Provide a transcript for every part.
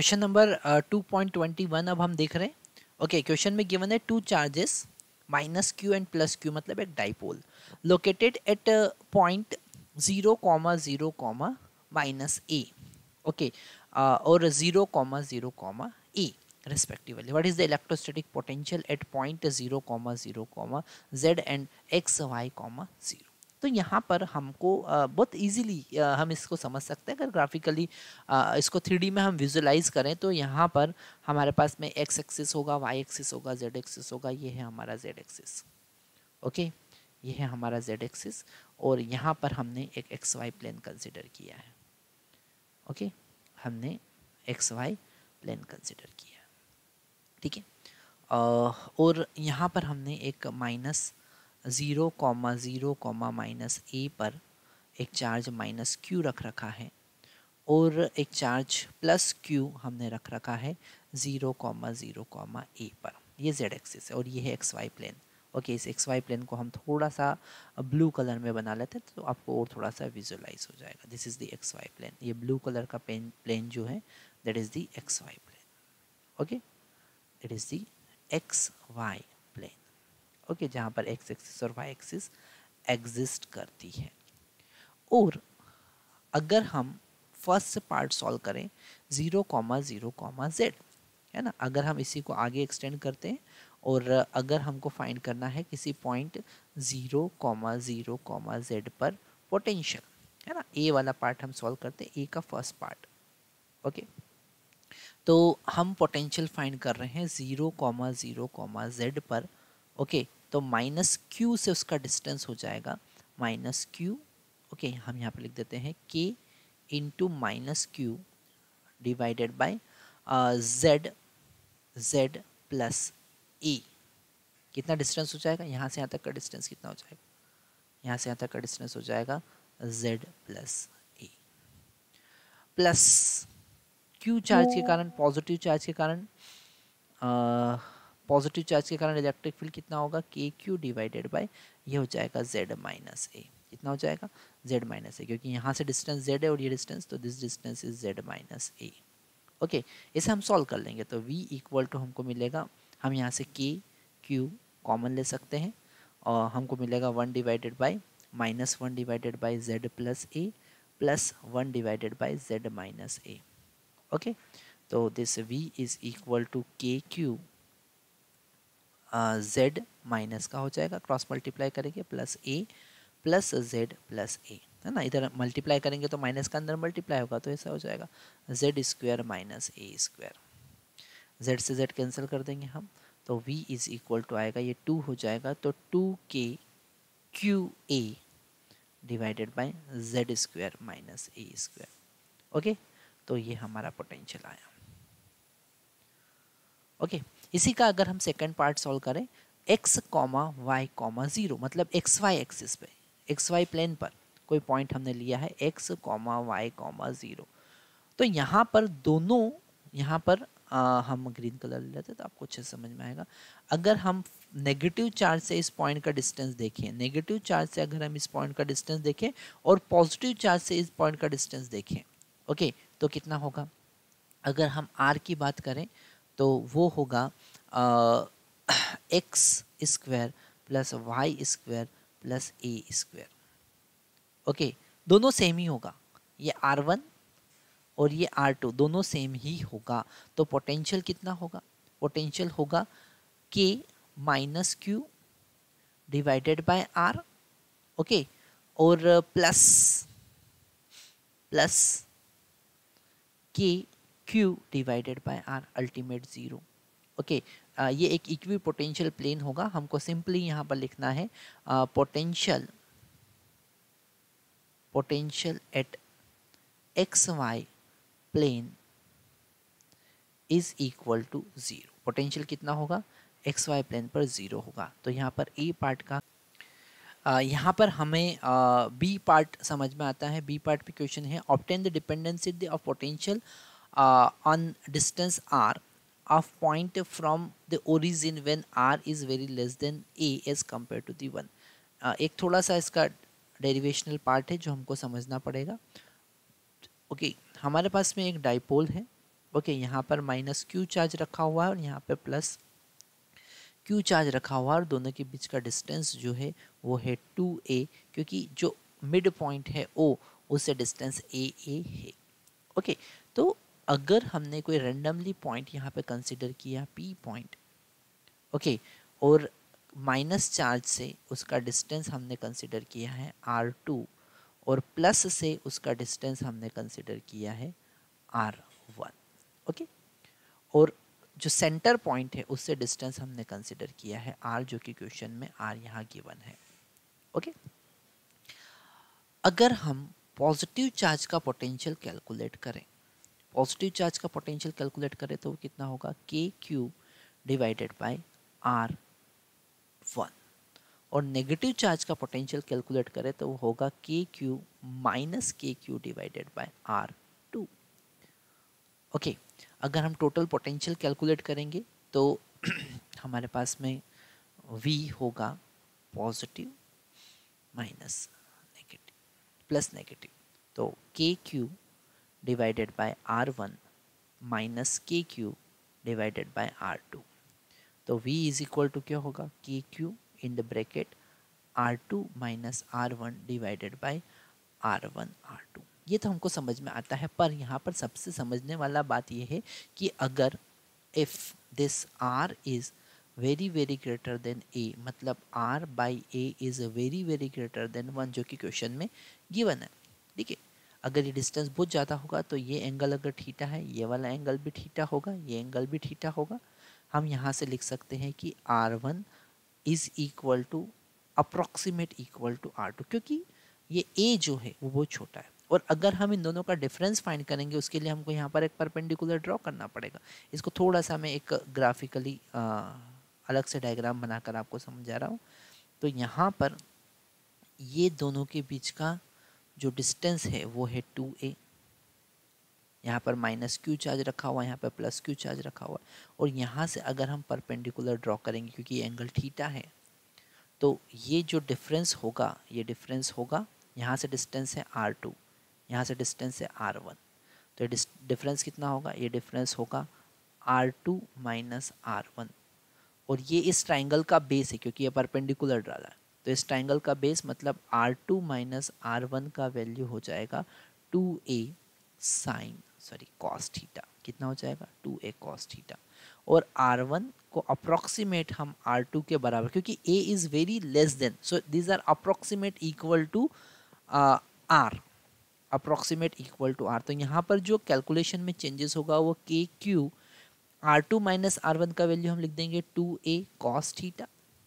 Question number 2.21 अब हम देख रहे हैं। ओके, क्वेश्चन में गिवन है two charges minus Q and plus Q, मतलब एक dipole located at point 0,0, minus A. Okay, और 0,0, ए respectively. What is the electrostatic potential at point 0,0, z and x, y, 0? तो यहाँ पर हमको बहुत इजीली हम इसको समझ सकते हैं। अगर ग्राफिकली इसको 3D में हम विजुलाइज करें तो यहाँ पर हमारे पास में x एक्सिस होगा, y एक्सिस होगा, z एक्सिस होगा। ये है हमारा z एक्सिस। ओके, ये है हमारा z एक्सिस और यहाँ पर हमने एक xy प्लेन कंसिडर किया है। ओके, हमने xy प्लेन कंसिडर किया, ठीक है। और यहाँ पर हमने एक -0,0, माइनस ए पर एक चार्ज माइनस क्यू रख रखा है और एक चार्ज प्लस क्यू हमने रख रखा है 0,0, ए पर। ये z एक्सिस है और ये है xy प्लेन। ओके, इस xy प्लेन को हम थोड़ा सा ब्लू कलर में बना लेते हैं तो आपको और थोड़ा सा विजुलाइज हो जाएगा। This is the xy plane. ये ब्लू कलर का प्लेन जो है that is the xy plane. Okay, it is the xy plane. Okay, जहाँ पर x एक्सिस और y एक्सिस एग्जिस्ट करती है। और अगर हम फर्स्ट पार्ट सॉल्व करें 0,0, z, है ना, अगर हम इसी को आगे एक्सटेंड करते हैं और अगर हमको फाइंड करना है किसी पॉइंट 0,0, z पर पोटेंशियल, है ना, ए वाला पार्ट हम सॉल्व करते हैं, ए का फर्स्ट पार्ट। ओके, तो हम पोटेंशियल फाइंड कर रहे हैं 0,0, z पर। ओके, तो माइनस क्यू से उसका डिस्टेंस हो जाएगा माइनस क्यू। ओके, हम यहाँ पर लिख देते हैं k into minus q divided by z plus a. कितना डिस्टेंस हो जाएगा? यहाँ से यहाँ तक का डिस्टेंस कितना हो जाएगा? यहाँ से यहाँ तक का डिस्टेंस हो जाएगा z plus a. Plus q charge के कारण, पॉजिटिव चार्ज के कारण, पॉजिटिव चार्ज के कारण इलेक्ट्रिक फील्ड कितना होगा? के क्यू डिवाइडेड बाय ये हो जाएगा z माइनस ए। कितना हो जाएगा? z माइनस ए, क्योंकि यहाँ से डिस्टेंस z है और ये डिस्टेंस, तो this distance is z minus A. Okay, इसे हम सॉल्व कर लेंगे तो v इक्वल टू हमको मिलेगा, हम यहाँ से के क्यू कॉमन ले सकते हैं और हमको मिलेगा 1 divided by -1 divided by z plus a plus 1 divided by z minus A. Okay, तो this v is equal to k q z minus का हो जाएगा, क्रॉस मल्टीप्लाई करेंगे plus a plus z plus a, है ना, इधर multiply करेंगे तो माइनस का अंदर मल्टीप्लाई होगा तो ऐसा हो जाएगा z square minus a square. z से z कैंसिल कर देंगे हम, तो v इज इक्वल टू आएगा, ये 2 हो जाएगा तो 2k q a divided by z square minus a square. Okay, तो ये हमारा पोटेंशियल आया। ओके, इसी का अगर हम सेकंड पार्ट सॉल्व करें x, y, 0, मतलब xy एक्सिस पे, xy प्लेन पर कोई पॉइंट हमने लिया है x, y, 0, तो यहाँ पर दोनों, यहाँ पर हम ग्रीन कलर ले लेते तो आपको अच्छे से समझ में आएगा। अगर हम नेगेटिव चार्ज से इस पॉइंट का डिस्टेंस देखें, नेगेटिव चार्ज से अगर हम इस पॉइंट का डिस्टेंस देखें और पॉजिटिव चार्ज से इस पॉइंट का डिस्टेंस देखें, ओके, तो कितना होगा? अगर हम r की बात करें तो वो होगा x square plus y square plus a square. Okay, दोनों सेम ही होगा, ये r1 और ये r2 दोनों सेम ही होगा। तो पोटेंशियल कितना होगा? पोटेंशियल होगा k minus q divided by r। Okay, और plus k q divided by r, ultimate 0। Okay, ये एक इक्वी पोटेंशियल प्लेन होगा। हमको सिंपली यहाँ पर लिखना है potential at x y plane is equal to 0। Potential कितना होगा? एक्स वाई प्लेन पर 0 होगा। तो यहाँ पर ए पार्ट का, यहाँ पर हमें बी पार्ट समझ में आता है। बी पार्ट पे क्वेश्चन है obtain the dependency of potential on distance r of point from the origin when r is very less than a as compared to the 1। एक थोड़ा सा इसका डेरिवेशनल पार्ट है जो हमको समझना पड़ेगा। ओके, हमारे पास में एक डाइपोल है ओके, यहाँ पर माइनस क्यू चार्ज रखा हुआ है और यहाँ पे प्लस क्यू चार्ज रखा हुआ है और दोनों के बीच का डिस्टेंस जो है वो है 2a, क्योंकि जो मिड पॉइंट है O उससे डिस्टेंस a है। ओके, तो अगर हमने कोई रेंडमली पॉइंट यहाँ पे कंसिडर किया P पॉइंट, ओके, और माइनस चार्ज से उसका डिस्टेंस हमने कंसिडर किया है R2 और प्लस से उसका डिस्टेंस हमने कंसिडर किया है R1। ओके, और जो सेंटर पॉइंट है उससे डिस्टेंस हमने कंसिडर किया है R, जो कि क्वेश्चन में R यहाँ गिवन है। ओके, अगर हम पॉजिटिव चार्ज का पोटेंशियल कैलकुलेट करें, पॉजिटिव चार्ज का पोटेंशियल कैलकुलेट करें तो वो कितना होगा, KQ डिवाइडेड बाय R1, और नेगेटिव चार्ज का पोटेंशियल कैलकुलेट करें तो वो होगा KQ minus KQ divided by R2। Okay, अगर हम टोटल पोटेंशियल कैलकुलेट करेंगे तो हमारे पास में V होगा positive minus negative plus negative, तो KQ divided by R1 minus KQ divided by R2, तो V इज इक्वल टू क्या होगा, KQ in the bracket R2 minus R1 divided by R1 R2। ये तो हमको समझ में आता है, पर यहाँ पर सबसे समझने वाला बात यह है कि अगर if this R is very very greater than A, मतलब R by A is very very greater than 1, जो कि क्वेश्चन में गिवन है। ठीक है, अगर ये डिस्टेंस बहुत ज़्यादा होगा तो ये एंगल अगर थीटा है, ये वाला एंगल भी थीटा होगा, ये एंगल भी थीटा होगा। हम यहाँ से लिख सकते हैं कि R1 is equal to approximate equal to R2, क्योंकि ये A जो है वो बहुत छोटा है। और अगर हम इन दोनों का डिफरेंस फाइंड करेंगे उसके लिए हमको यहाँ पर एक परपेंडिकुलर ड्रॉ करना पड़ेगा। इसको थोड़ा सा मैं एक ग्राफिकली अलग से डायग्राम बनाकर आपको समझा रहा हूँ। तो यहाँ पर ये दोनों के बीच का जो डिस्टेंस है वो है 2a, यहाँ पर माइनस क्यू चार्ज रखा हुआ है, यहाँ पर प्लस क्यू चार्ज रखा हुआ है, और यहाँ से अगर हम परपेंडिकुलर ड्रॉ करेंगे क्योंकि ये एंगल थीटा है, तो ये जो डिफरेंस होगा, ये डिफरेंस होगा, यहाँ से डिस्टेंस है R2, यहाँ से डिस्टेंस है R1, तो ये डिफरेंस कितना होगा, ये डिफरेंस होगा R2 माइनस R1, और ये इस ट्राइंगल का बेस है क्योंकि ये परपेंडिकुलर डाला है, तो इस ट्राइंगल का बेस मतलब R2 माइनस R1 का वैल्यू हो जाएगा 2a साइन कॉस थीटा। कितना हो जाएगा, 2a कॉस थीटा, और R1 को अप्रोक्सीमेट हम R2 के बराबर, क्योंकि a is very less than, so these are approximate equal to R, approximate equal to R। तो यहाँ पर जो कैलकुलेशन में चेंजेस होगा वो KQ R2 माइनस R1 का वैल्यू हम लिख देंगे 2a cos theta,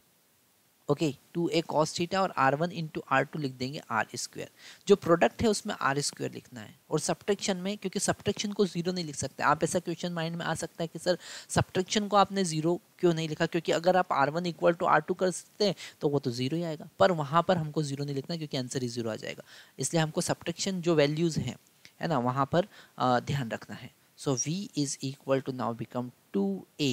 okay, 2a cos theta, और R1 इंटू R2 लिख देंगे R स्क्वायर। जो प्रोडक्ट है उसमें R स्क्वायर लिखना है, और सब्ट्रैक्शन में, क्योंकि सब्ट्रैक्शन को जीरो नहीं लिख सकते आप, ऐसा क्वेश्चन माइंड में आ सकता है कि सर सब्ट्रैक्शन को आपने जीरो क्यों नहीं लिखा, क्योंकि अगर आप R1 इक्वल टू R2 कर सकते हैं तो वो तो जीरो ही आएगा, पर वहाँ पर हमको जीरो नहीं लिखना क्योंकि आंसर ही जीरो आ जाएगा, इसलिए हमको सब्ट्रैक्शन जो वैल्यूज़ हैं है ना वहाँ पर ध्यान रखना है। So V is equal to now become 2a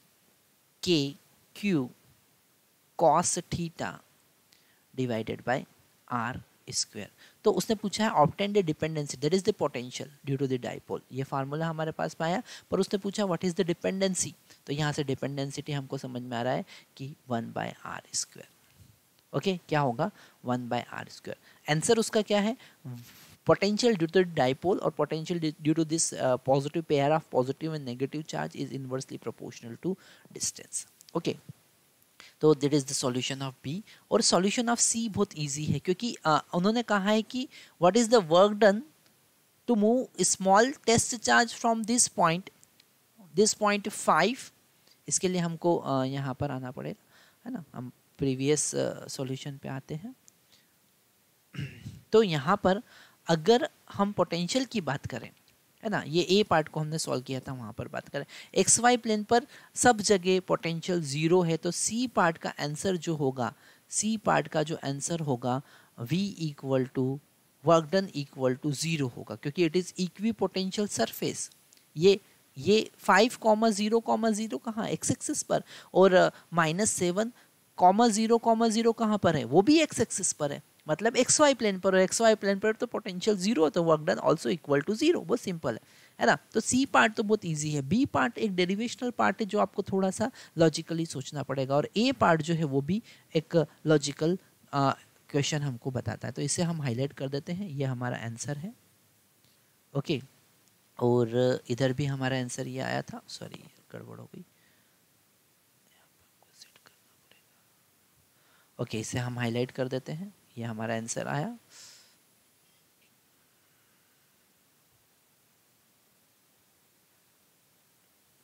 KQ cos theta divided by R square. तो उसने पूछा है obtain the dependency, that is the potential due to the dipole, ये फार्मूला हमारे पास पाया, पर उसने पूछा व्हाट इज द डिपेंडेंसी, तो यहाँ से डिपेंडेंसिटी हमको समझ में आ रहा है कि 1 बाय R स्क्वायर। ओके, क्या होगा 1 बाय R स्क्वायर। आंसर उसका क्या है, potential due to dipole or potential due to this positive pair of positive and negative charge is inversely proportional to distance. Okay, तो that is the solution of B. और solution of C बहुत easy है, क्योंकि उन्होंने कहा है कि what is the work done to move small test charge from this point 5, इसके लिए हमको यहाँ पर आना पड़ेगा, है ना, हम प्रीवियस सॉल्यूशन पे आते हैं। तो यहाँ पर अगर हम पोटेंशियल की बात करें, है ना, ये ए पार्ट को हमने सॉल्व किया था, वहाँ पर बात करें एक्स वाई प्लेन पर सब जगह पोटेंशियल जीरो है, तो सी पार्ट का आंसर जो होगा, सी पार्ट का जो आंसर होगा v equal to work done equal to zero होगा, क्योंकि it is equipotential surface. ये 5,0,0 कहाँ, एक्स एक्सिस पर, और -7,0,0 कहाँ पर है, वो भी एक्स एक्सिस पर है, मतलब एक्स वाई प्लेन पर, और एक्स वाई प्लेन पर तो पोटेंशियल जीरो, तो work done also equal to zero. बहुत सिंपल है ना। तो सी पार्ट तो बहुत इजी है, बी पार्ट एक डेरिवेशनल पार्ट है जो आपको थोड़ा सा लॉजिकली सोचना पड़ेगा, और ए पार्ट जो है वो भी एक लॉजिकल क्वेश्चन हमको बताता है। तो इसे हम हाईलाइट कर देते हैं, ये हमारा आंसर है। ओके, और इधर भी हमारा आंसर ये आया था, सॉरी गड़बड़ हो गई। ओके, इसे हम हाईलाइट कर देते हैं, ये हमारा आंसर आया।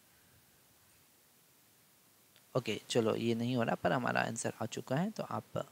ओके चलो, ये नहीं हो रहा पर हमारा आंसर आ चुका है, तो आप